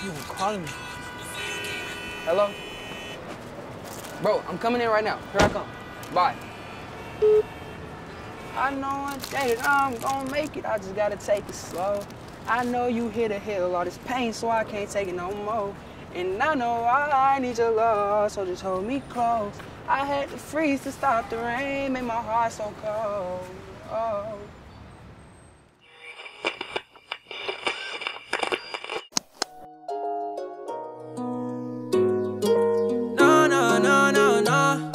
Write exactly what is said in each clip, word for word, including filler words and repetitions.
Someone calling me. Hello? Bro, I'm coming in right now. Here I come. Bye. I know one day that I'm gonna make it. I just gotta take it slow. I know you hit a hill, all this pain, so I can't take it no more. And I know I need your love, so just hold me close. I had to freeze to stop the rain, made my heart so cold. Oh. No, no, no, no, no.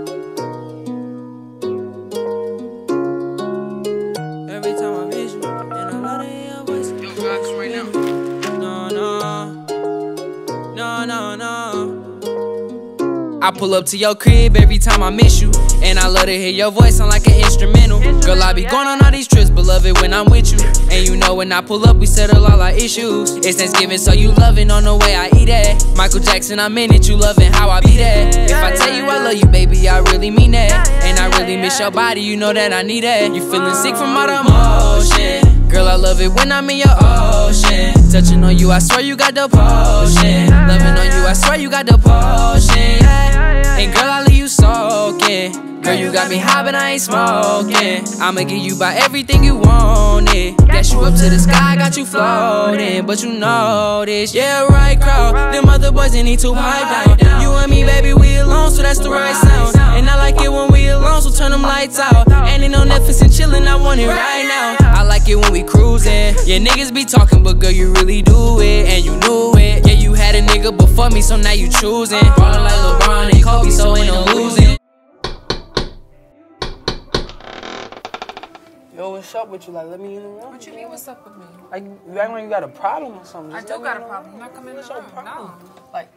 Every time I miss you, and I love to hear your voice. Yo, guys, right now. No, no, no, no, no. I pull up to your crib every time I miss you, and I love to hear your voice sound like an instrumental. Girl, I be going on all these trips, but love it when I'm with you. And you know when I pull up, we settle all our issues. It's Thanksgiving, so you loving on the way I eat it. Micheal Jackson I'm in it, you loving how I be there. If I tell you I love you, baby, I really mean that. And I really miss your body, you know that I need that. You feeling sick from all the motion. Girl, I love it when I'm in your ocean. Touching on you, I swear you got the potion. Loving on you, I swear you got the potion. And girl, I leave you soaking. Girl, you got me high, but I ain't smoking. I'ma give you by everything you wanted. Dash you up to the sky, got you floating. But you know this, yeah, right crowd. Them other boys, they need to pipe down. You and me, baby, we alone, so that's the right sound. And I like it when we alone, so turn them lights out. And ain't no Netflix and chillin', I want it right now. I like it when we cruising. Yeah, niggas be talking, but girl, you really do it. And you knew it. Yeah, you had a nigga before me, so now you choosing. Ballin' like LeBron and Kobe, so ain't no losing. Yo, what's up with you? Like, let me in the room. What you mean, what's up with me? Like, you act like you got a problem or something. I Just do let me got in a the problem. room. I'm not coming in What's the your room. problem? No. Like,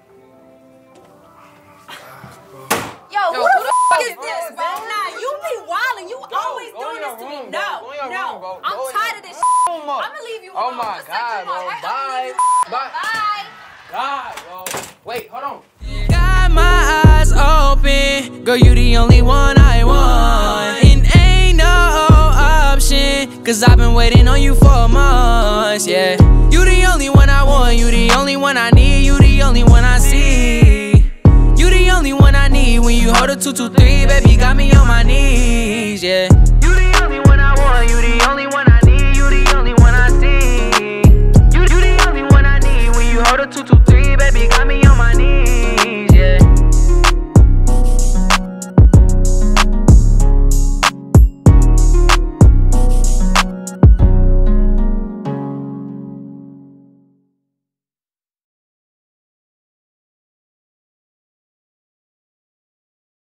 Yo, who the f is this, bro? Nah, you be wildin'. You always go doing in this your to me. room, No, bro. Go in your no. room, bro. I'm Go in tired your of this room, shit. bro. I'ma leave you Oh alone. my Just God, like you bro. are, right? Bye. I'ma leave you. Bye. Bye. God, bro. Wait, hold on. Got my eyes open, girl, you the only one I want. And ain't no option, cause I've been waiting on you for months, yeah. You the only one I want, you the only one I need, you the only one I see. You the only one I need, when you hold a two two three, baby, got me on my knees, yeah.